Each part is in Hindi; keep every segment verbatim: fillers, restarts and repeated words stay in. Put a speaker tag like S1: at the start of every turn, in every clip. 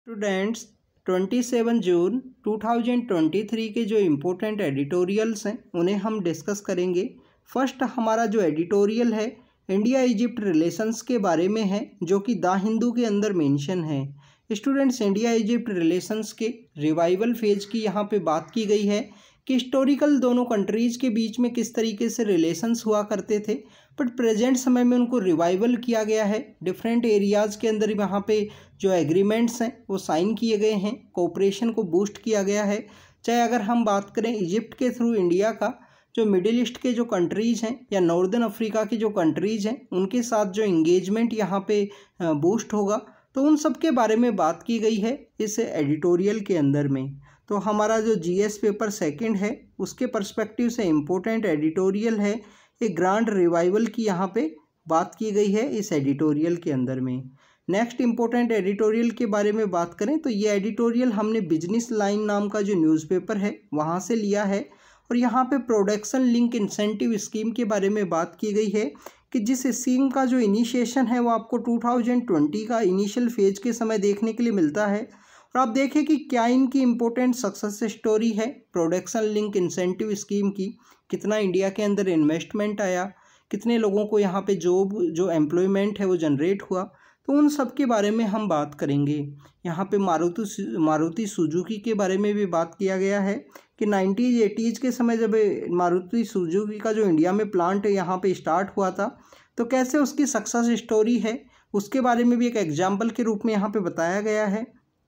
S1: स्टूडेंट्स सत्ताईस जून दो हज़ार तेईस के जो इम्पोर्टेंट एडिटोरियल्स हैं उन्हें हम डिस्कस करेंगे। फर्स्ट हमारा जो एडिटोरियल है इंडिया इजिप्ट रिलेशंस के बारे में है, जो कि द हिंदू के अंदर मेंशन है। स्टूडेंट्स, इंडिया इजिप्ट रिलेशंस के रिवाइवल फेज की यहाँ पे बात की गई है कि हिस्टोरिकल दोनों कंट्रीज़ के बीच में किस तरीके से रिलेशंस हुआ करते थे, बट प्रेजेंट समय में उनको रिवाइवल किया गया है। डिफरेंट एरियाज़ के अंदर यहाँ पे जो एग्रीमेंट्स हैं वो साइन किए गए हैं, कोऑपरेशन को बूस्ट किया गया है। चाहे अगर हम बात करें इजिप्ट के थ्रू इंडिया का जो मिडिल ईस्ट के जो कंट्रीज़ हैं या नॉर्दर्न अफ्रीका की जो कंट्रीज़ हैं उनके साथ जो इंगेजमेंट यहाँ पे बूस्ट होगा, तो उन सब के बारे में बात की गई है इस एडिटोरियल के अंदर में। तो हमारा जो जीएस पेपर सेकंड है उसके पर्सपेक्टिव से इम्पोर्टेंट एडिटोरियल है, एक ग्रांड रिवाइवल की यहाँ पे बात की गई है इस एडिटोरियल के अंदर में। नेक्स्ट इम्पोर्टेंट एडिटोरियल के बारे में बात करें तो ये एडिटोरियल हमने बिजनेस लाइन नाम का जो न्यूज़पेपर है वहाँ से लिया है, और यहाँ पे प्रोडक्शन लिंक इंसेंटिव स्कीम के बारे में बात की गई है कि जिस स्कीम का जो इनिशिएशन है वो आपको दो हज़ार बीस का इनिशियल फेज के समय देखने के लिए मिलता है। और आप देखें कि क्या इनकी इम्पोर्टेंट सक्सेस स्टोरी है प्रोडक्शन लिंक इंसेंटिव स्कीम की, कितना इंडिया के अंदर इन्वेस्टमेंट आया, कितने लोगों को यहाँ पे जॉब जो एम्प्लॉयमेंट है वो जनरेट हुआ, तो उन सब के बारे में हम बात करेंगे। यहाँ पे मारुति मारुति सुजुकी के बारे में भी बात किया गया है कि नाइन्टीज एटीज़ के समय जब मारुति सुजुकी का जो इंडिया में प्लांट यहाँ पे स्टार्ट हुआ था तो कैसे उसकी सक्सेस स्टोरी है उसके बारे में भी एक एग्जाम्पल के रूप में यहाँ पे बताया गया है।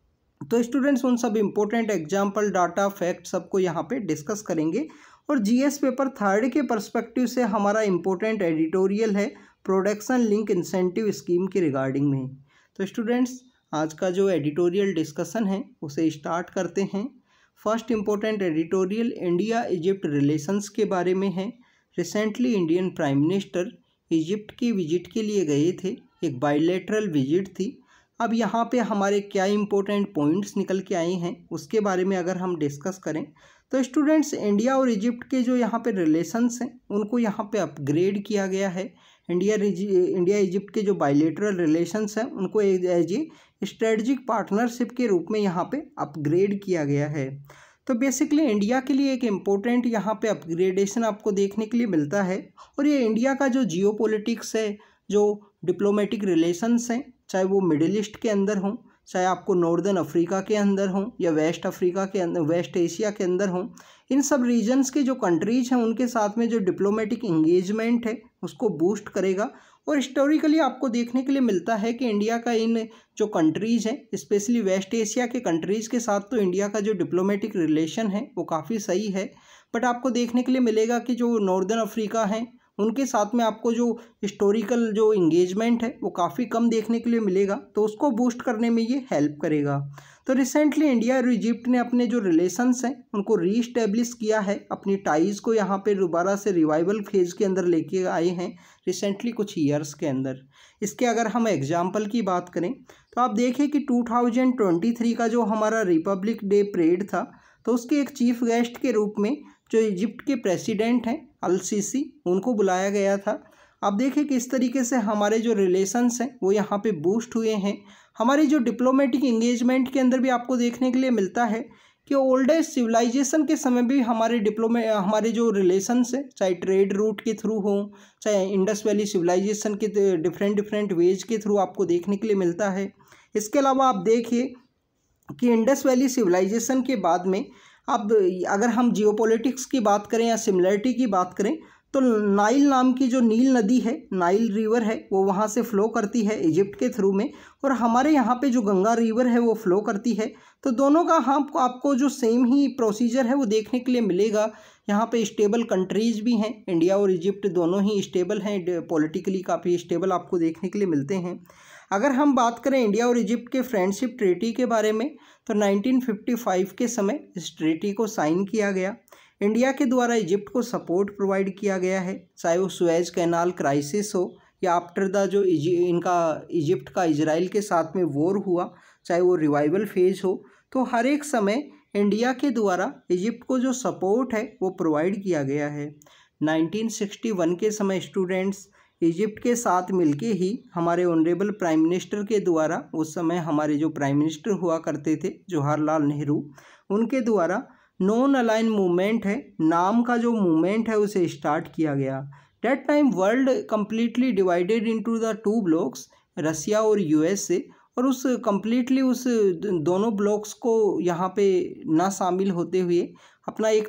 S1: तो स्टूडेंट्स उन सब इम्पोर्टेंट एग्जाम्पल, डाटा, फैक्ट सबको यहाँ पे डिस्कस करेंगे। और जीएस पेपर थर्ड के पर्सपेक्टिव से हमारा इम्पोर्टेंट एडिटोरियल है प्रोडक्शन लिंक इंसेंटिव स्कीम के रिगार्डिंग में। तो स्टूडेंट्स आज का जो एडिटोरियल डिस्कशन है उसे स्टार्ट करते हैं। First important editorial India Egypt relations के बारे में है। Recently Indian prime minister Egypt की विजिट के लिए गए थे, एक बायलैटरल विजिट थी। अब यहाँ पे हमारे क्या इम्पोर्टेंट पॉइंट्स निकल के आए हैं उसके बारे में अगर हम डिस्कस करें तो स्टूडेंट्स इंडिया और इजिप्ट के जो यहाँ पे रिलेशंस हैं उनको यहाँ पे अपग्रेड किया गया है। इंडिया इंडिया इजिप्ट के जो बायलैटरल रिलेशंस हैं उनको एज ए स्ट्रेटजिक पार्टनरशिप के रूप में यहाँ पे अपग्रेड किया गया है। तो बेसिकली इंडिया के लिए एक इम्पोर्टेंट यहाँ पे अपग्रेडेशन आपको देखने के लिए मिलता है। और ये इंडिया का जो जियोपॉलिटिक्स है, जो डिप्लोमेटिक रिलेशंस हैं, चाहे वो मिडिल ईस्ट के अंदर हों, चाहे आपको नॉर्दर्न अफ्रीका के अंदर हों या वेस्ट अफ्रीका के अंदर वेस्ट एशिया के अंदर हों, इन सब रीजन्स के जो कंट्रीज हैं उनके साथ में जो डिप्लोमेटिक इंगेजमेंट है उसको बूस्ट करेगा। और हिस्टोरिकली आपको देखने के लिए मिलता है कि इंडिया का इन जो कंट्रीज़ हैं स्पेशली वेस्ट एशिया के कंट्रीज़ के साथ तो इंडिया का जो डिप्लोमेटिक रिलेशन है वो काफ़ी सही है, बट आपको देखने के लिए मिलेगा कि जो नॉर्दर्न अफ्रीका हैं उनके साथ में आपको जो हिस्टोरिकल जो इंगेजमेंट है वो काफ़ी कम देखने के लिए मिलेगा, तो उसको बूस्ट करने में ये हेल्प करेगा। तो रिसेंटली इंडिया और इजिप्ट ने अपने जो रिलेशंस हैं उनको रीस्टेब्लिश किया है, अपनी टाइज़ को यहाँ पे दोबारा से रिवाइवल फेज के अंदर लेके आए हैं रिसेंटली कुछ ईयर्स के अंदर। इसके अगर हम एग्जाम्पल की बात करें तो आप देखें कि टू थाउजेंड ट्वेंटी थ्री का जो हमारा रिपब्लिक डे परेड था तो उसके एक चीफ गेस्ट के रूप में जो इजिप्ट के प्रेसिडेंट हैं अल सीसी उनको बुलाया गया था। आप देखें कि इस तरीके से हमारे जो रिलेशंस हैं वो यहाँ पे बूस्ट हुए हैं। हमारी जो डिप्लोमेटिक इंगेजमेंट के अंदर भी आपको देखने के लिए मिलता है कि ओल्डेस्ट सिविलाइजेशन के समय भी हमारे डिप्लोमे हमारे जो रिलेशंस हैं, चाहे ट्रेड रूट के थ्रू हों, चाहे इंडस वैली सिविलाइजेशन के डिफरेंट डिफरेंट वेज के थ्रू आपको देखने के लिए मिलता है। इसके अलावा आप देखिए कि इंडस वैली सिविलाइजेशन के बाद में अब अगर हम जियोपॉलिटिक्स की बात करें या सिमिलरिटी की बात करें तो नाइल नाम की जो नील नदी है, नाइल रिवर है, वो वहाँ से फ़्लो करती है इजिप्ट के थ्रू में, और हमारे यहाँ पे जो गंगा रिवर है वो फ़्लो करती है। तो दोनों का हम आपको जो सेम ही प्रोसीजर है वो देखने के लिए मिलेगा। यहाँ पे स्टेबल कंट्रीज़ भी हैं, इंडिया और इजिप्ट दोनों ही स्टेबल हैं, पॉलिटिकली काफ़ी स्टेबल आपको देखने के लिए मिलते हैं। अगर हम बात करें इंडिया और इजिप्ट के फ्रेंडशिप ट्रीटी के बारे में तो नाइनटीन फिफ्टी फाइव के समय इस ट्रीटी को साइन किया गया। इंडिया के द्वारा इजिप्ट को सपोर्ट प्रोवाइड किया गया है, चाहे वो सुएज कैनाल क्राइसिस हो या आफ्टर द जो इनका इजिप्ट का इजराइल के साथ में वॉर हुआ, चाहे वो रिवाइवल फेज हो, तो हर एक समय इंडिया के द्वारा इजिप्ट को जो सपोर्ट है वो प्रोवाइड किया गया है। नाइनटीन सिक्सटी वन के समय स्टूडेंट्स इजिप्ट के साथ मिलके ही हमारे ऑनरेबल प्राइम मिनिस्टर के द्वारा, उस समय हमारे जो प्राइम मिनिस्टर हुआ करते थे जवाहरलाल नेहरू, उनके द्वारा नॉन अलाइन मूवमेंट है नाम का जो मूवमेंट है उसे स्टार्ट किया गया। That time world completely divided into the two blocks, Russia और यूएसए, और उस कम्प्लीटली उस दोनों ब्लॉक्स को यहाँ पे ना शामिल होते हुए अपना एक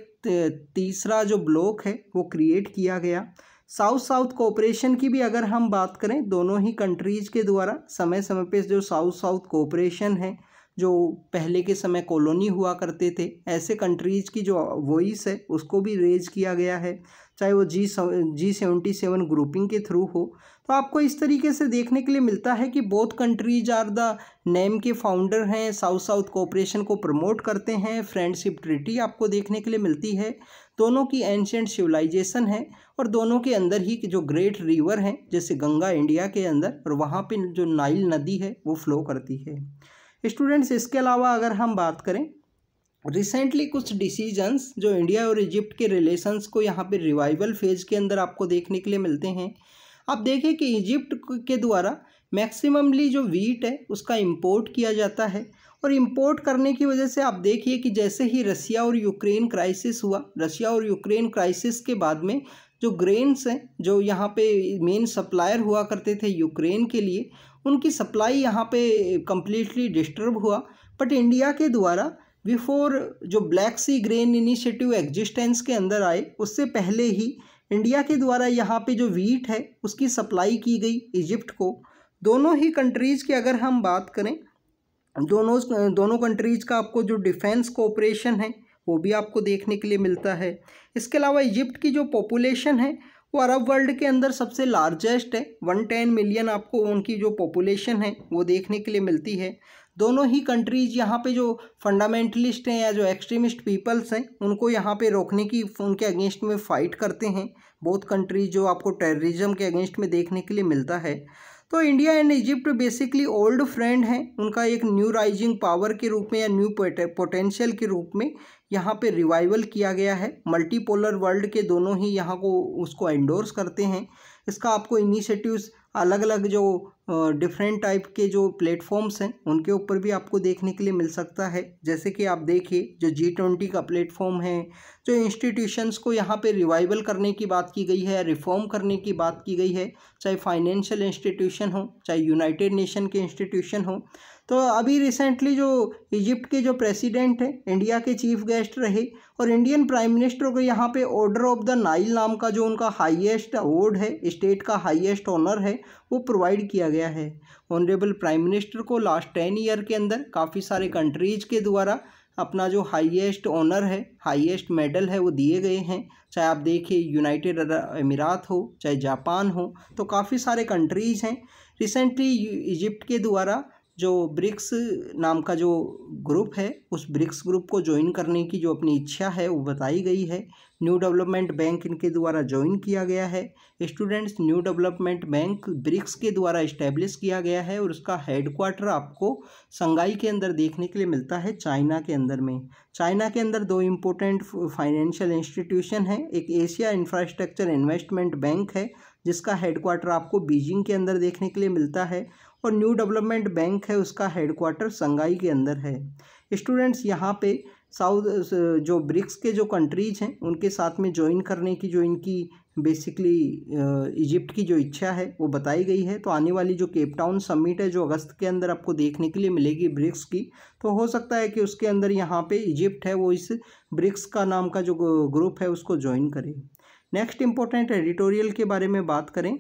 S1: तीसरा जो ब्लॉक है वो क्रिएट किया गया। साउथ साउथ कोऑपरेशन की भी अगर हम बात करें, दोनों ही कंट्रीज़ के द्वारा समय समय पे जो साउथ साउथ कोऑपरेशन है, जो पहले के समय कॉलोनी हुआ करते थे, ऐसे कंट्रीज़ की जो वॉइस है उसको भी रेज किया गया है, चाहे वो G G seventy seven grouping के थ्रू हो। तो आपको इस तरीके से देखने के लिए मिलता है कि both countries are the NAM के फाउंडर हैं, साउथ साउथ कोऑपरेशन को प्रमोट करते हैं, फ्रेंडशिप ट्रीटी आपको देखने के लिए मिलती है, दोनों की एंशिएंट सिविलाइजेशन है, और दोनों के अंदर ही जो ग्रेट रिवर हैं जैसे गंगा इंडिया के अंदर, और वहाँ पे जो नाइल नदी है वो फ्लो करती है। स्टूडेंट्स, इसके अलावा अगर हम बात करें रिसेंटली कुछ डिसीजंस जो इंडिया और इजिप्ट के रिलेशंस को यहाँ पे रिवाइवल फेज के अंदर आपको देखने के लिए मिलते हैं। आप देखें कि इजिप्ट के द्वारा मैक्सिममली जो वीट है उसका इंपोर्ट किया जाता है, और इंपोर्ट करने की वजह से आप देखिए कि जैसे ही रसिया और यूक्रेन क्राइसिस हुआ, रसिया और यूक्रेन क्राइसिस के बाद में जो ग्रेन्स हैं जो यहाँ पे मेन सप्लायर हुआ करते थे यूक्रेन के लिए, उनकी सप्लाई यहाँ पे कम्प्लीटली डिस्टर्ब हुआ। बट इंडिया के द्वारा बिफोर जो Black Sea grain initiative existence के अंदर आए, उससे पहले ही इंडिया के द्वारा यहाँ पे जो वीट है उसकी सप्लाई की गई इजिप्ट को। दोनों ही कंट्रीज़ की अगर हम बात करें, दोनों दोनों कंट्रीज़ का आपको जो डिफेंस कोऑपरेशन है वो भी आपको देखने के लिए मिलता है। इसके अलावा इजिप्ट की जो पॉपुलेशन है वो अरब वर्ल्ड के अंदर सबसे लार्जेस्ट है, वन टेन मिलियन आपको उनकी जो पॉपुलेशन है वो देखने के लिए मिलती है। दोनों ही कंट्रीज़ यहाँ पे जो फंडामेंटलिस्ट हैं या जो एक्सट्रीमिस्ट पीपल्स हैं उनको यहाँ पे रोकने की, उनके अगेंस्ट में फ़ाइट करते हैं। बोथ कंट्रीज जो आपको टेररिज्म के अगेंस्ट में देखने के लिए मिलता है। तो India and Egypt basically old friend हैं, उनका एक न्यू राइजिंग पावर के रूप में या न्यू पोटेंशियल के रूप में यहाँ पे रिवाइवल किया गया है। मल्टीपोलर वर्ल्ड के दोनों ही यहाँ को उसको एंडोर्स करते हैं। इसका आपको इनिशिएटिव्स अलग अलग जो डिफरेंट टाइप के जो प्लेटफॉर्म्स हैं उनके ऊपर भी आपको देखने के लिए मिल सकता है। जैसे कि आप देखिए जो जी ट्वेंटी का प्लेटफॉर्म है, जो इंस्टीट्यूशंस को यहाँ पे रिवाइवल करने की बात की गई है, रिफॉर्म करने की बात की गई है, चाहे फाइनेंशियल इंस्टीट्यूशन हो, चाहे यूनाइटेड नेशन के इंस्टीट्यूशन हो। तो अभी रिसेंटली जो इजिप्ट के जो प्रेसिडेंट हैं इंडिया के चीफ गेस्ट रहे, और इंडियन प्राइम मिनिस्टर को यहाँ पे ऑर्डर ऑफ द नाइल नाम का जो उनका हाईएस्ट अवार्ड है, स्टेट का हाईएस्ट ऑनर है, वो प्रोवाइड किया गया है। ऑनरेबल प्राइम मिनिस्टर को लास्ट टेन ईयर के अंदर काफ़ी सारे कंट्रीज के द्वारा अपना जो हाईएस्ट ऑनर है, हाईएस्ट मेडल है वो दिए गए हैं। चाहे आप देखिए यूनाइटेड अरब अमीरात हो, चाहे जापान हो, तो काफ़ी सारे कंट्रीज़ हैं। रिसेंटली इजिप्ट के द्वारा जो ब्रिक्स नाम का जो ग्रुप है, उस ब्रिक्स ग्रुप को ज्वाइन करने की जो अपनी इच्छा है वो बताई गई है। न्यू डेवलपमेंट बैंक इनके द्वारा ज्वाइन किया गया है। Students, New Development Bank BRICS के द्वारा इस्टेब्लिश किया गया है, और उसका हेडक्वार्टर आपको शंघाई के अंदर देखने के लिए मिलता है, चाइना के अंदर में। चाइना के अंदर दो इम्पोर्टेंट फाइनेंशियल इंस्टीट्यूशन है, एक एशिया इंफ्रास्ट्रक्चर इन्वेस्टमेंट बैंक है जिसका हेडक्वार्टर आपको बीजिंग के अंदर देखने के लिए मिलता है, और न्यू डेवलपमेंट बैंक है उसका हेडक्वार्टर शंघाई के अंदर है। स्टूडेंट्स, यहाँ पे साउथ जो ब्रिक्स के जो कंट्रीज हैं उनके साथ में ज्वाइन करने की जो इनकी बेसिकली इजिप्ट की जो इच्छा है वो बताई गई है। तो आने वाली जो केप टाउन समिट है जो अगस्त के अंदर आपको देखने के लिए मिलेगी ब्रिक्स की, तो हो सकता है कि उसके अंदर यहाँ पे इजिप्ट है वो इस ब्रिक्स का नाम का जो ग्रुप है उसको ज्वाइन करे। नेक्स्ट इंपॉर्टेंट एडिटोरियल के बारे में बात करें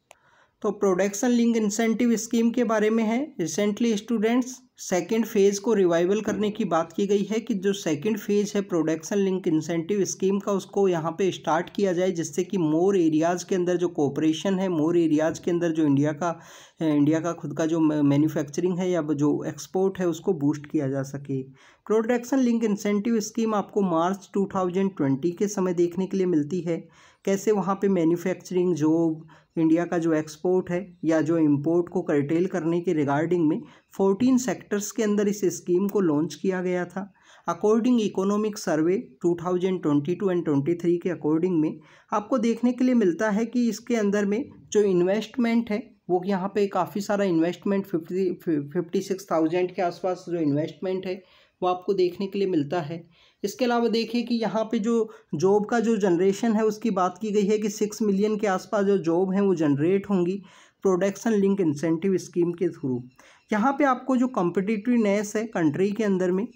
S1: तो प्रोडक्शन लिंक इंसेंटिव स्कीम के बारे में है। रिसेंटली स्टूडेंट्स सेकेंड फेज़ को रिवाइवल करने की बात की गई है कि जो सेकेंड फेज़ है प्रोडक्शन लिंक इंसेंटिव स्कीम का, उसको यहाँ पे स्टार्ट किया जाए, जिससे कि मोर एरियाज़ के अंदर जो कोऑपरेशन है, मोर एरियाज़ के अंदर जो इंडिया का इंडिया का खुद का जो मैन्युफैक्चरिंग है या जो एक्सपोर्ट है उसको बूस्ट किया जा सके। प्रोडक्शन लिंक इंसेंटिव स्कीम आपको मार्च टू थाउजेंड ट्वेंटी के समय देखने के लिए मिलती है। कैसे वहाँ पे मैन्युफैक्चरिंग, जॉब, इंडिया का जो एक्सपोर्ट है या जो इंपोर्ट को कर्टेल करने के रिगार्डिंग में फोर्टीन सेक्टर्स के अंदर इस स्कीम को लॉन्च किया गया था। According economic survey two thousand twenty two and twenty three के अकॉर्डिंग में आपको देखने के लिए मिलता है कि इसके अंदर में जो इन्वेस्टमेंट है वो यहाँ पे काफ़ी सारा investment fifty fifty six thousand के आसपास जो इन्वेस्टमेंट है वो आपको देखने के लिए मिलता है। इसके अलावा देखिए कि यहाँ पे जो जॉब का जो जनरेशन है उसकी बात की गई है कि सिक्स मिलियन के आसपास जो जॉब हैं वो जनरेट होंगी प्रोडक्शन लिंक इंसेंटिव स्कीम के थ्रू। यहाँ पे आपको जो कॉम्पिटिटिवनेस है कंट्री के अंदर में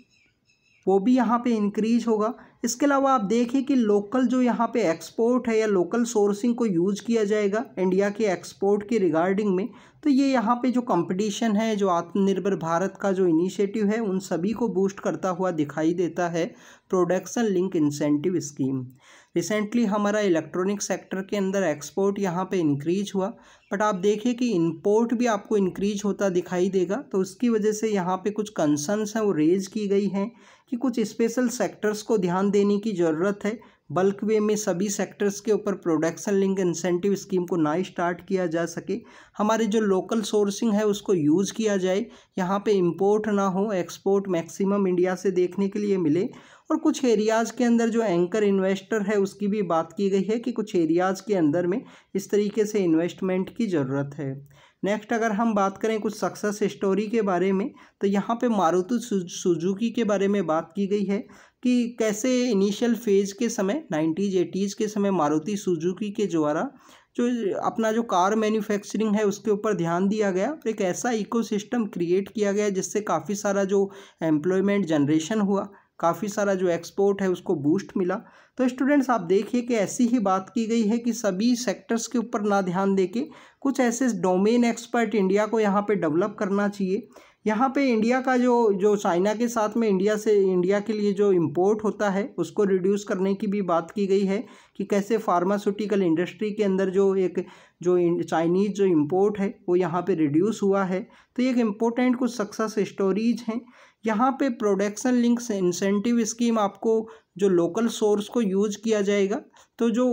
S1: वो भी यहाँ पे इंक्रीज होगा। इसके अलावा आप देखिए कि लोकल जो यहाँ पे एक्सपोर्ट है या लोकल सोर्सिंग को यूज किया जाएगा इंडिया के एक्सपोर्ट के रिगार्डिंग में, तो ये यहाँ पे जो कंपटीशन है, जो आत्मनिर्भर भारत का जो इनिशिएटिव है, उन सभी को बूस्ट करता हुआ दिखाई देता है production link incentive scheme. Recently हमारा इलेक्ट्रॉनिक सेक्टर के अंदर एक्सपोर्ट यहाँ पे इंक्रीज हुआ, बट आप देखिए कि इंपोर्ट भी आपको इंक्रीज होता दिखाई देगा। तो उसकी वजह से यहाँ पे कुछ कंसर्न्स हैं वो रेज की गई हैं कि कुछ स्पेशल सेक्टर्स को ध्यान देने की ज़रूरत है। बल्क वे में सभी सेक्टर्स के ऊपर प्रोडक्शन लिंक इंसेंटिव स्कीम को ना स्टार्ट किया जा सके, हमारे जो लोकल सोर्सिंग है उसको यूज़ किया जाए, यहाँ पे इंपोर्ट ना हो, एक्सपोर्ट मैक्सिमम इंडिया से देखने के लिए मिले। और कुछ एरियाज़ के अंदर जो एंकर इन्वेस्टर है उसकी भी बात की गई है कि कुछ एरियाज़ के अंदर में इस तरीके से इन्वेस्टमेंट की ज़रूरत है। नेक्स्ट अगर हम बात करें कुछ सक्सेस स्टोरी के बारे में, तो यहाँ पे मारुति सुजुकी के बारे में बात की गई है कि कैसे इनिशियल फेज़ के समय नाइन्टीज़ एटीज़ के समय मारुति सुजुकी के द्वारा जो अपना जो कार मैन्युफैक्चरिंग है उसके ऊपर ध्यान दिया गया और एक ऐसा इकोसिस्टम क्रिएट किया गया जिससे काफ़ी सारा जो एम्प्लॉयमेंट जनरेशन हुआ, काफ़ी सारा जो एक्सपोर्ट है उसको बूस्ट मिला। तो स्टूडेंट्स आप देखिए कि ऐसी ही बात की गई है कि सभी सेक्टर्स के ऊपर ना ध्यान देके कुछ ऐसे डोमेन एक्सपर्ट इंडिया को यहाँ पे डेवलप करना चाहिए। यहाँ पे इंडिया का जो जो चाइना के साथ में इंडिया से इंडिया के लिए जो इंपोर्ट होता है उसको रिड्यूस करने की भी बात की गई है कि कैसे फार्मास्यूटिकल इंडस्ट्री के अंदर जो एक जो चाइनीज़ जो इंपोर्ट है वो यहाँ पे रिड्यूस हुआ है। तो एक इम्पोर्टेंट कुछ सक्सेस स्टोरीज हैं। यहाँ पे प्रोडक्शन लिंक इंसेंटिव स्कीम आपको जो लोकल सोर्स को यूज किया जाएगा। तो जो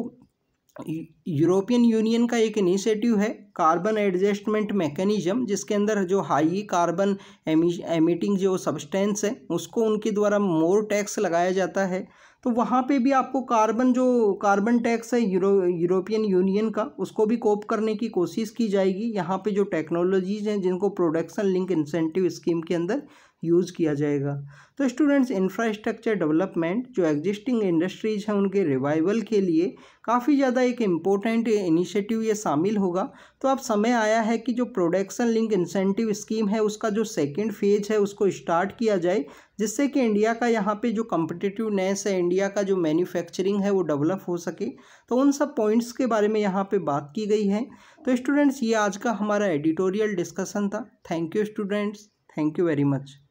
S1: यूरोपियन यूनियन का एक इनिशिएटिव है कार्बन एडजस्टमेंट मैकेनिज्म, जिसके अंदर जो हाई कार्बन एमिटिंग जो सब्सटेंस है उसको उनके द्वारा मोर टैक्स लगाया जाता है। तो वहाँ पे भी आपको कार्बन जो कार्बन टैक्स है यूरो यूरोपियन यूनियन का उसको भी कोप करने की कोशिश की जाएगी। यहाँ पे जो टेक्नोलॉजीज हैं जिनको प्रोडक्शन लिंक इंसेंटिव स्कीम के अंदर यूज़ किया जाएगा। तो स्टूडेंट्स इंफ्रास्ट्रक्चर डेवलपमेंट जो एग्जिस्टिंग इंडस्ट्रीज हैं उनके रिवाइवल के लिए काफ़ी ज़्यादा एक इम्पोर्टेंट इनिशिएटिव ये शामिल होगा। तो अब समय आया है कि जो प्रोडक्शन लिंक इंसेंटिव स्कीम है उसका जो सेकंड फेज है उसको स्टार्ट किया जाए, जिससे कि इंडिया का यहाँ पे जो कम्पिटिटिवनेस है, इंडिया का जो मैन्युफैक्चरिंग है वो डेवलप हो सके। तो उन सब पॉइंट्स के बारे में यहाँ पे बात की गई है। तो स्टूडेंट्स ये आज का हमारा एडिटोरियल डिस्कशन था। Thank you students, thank you very much.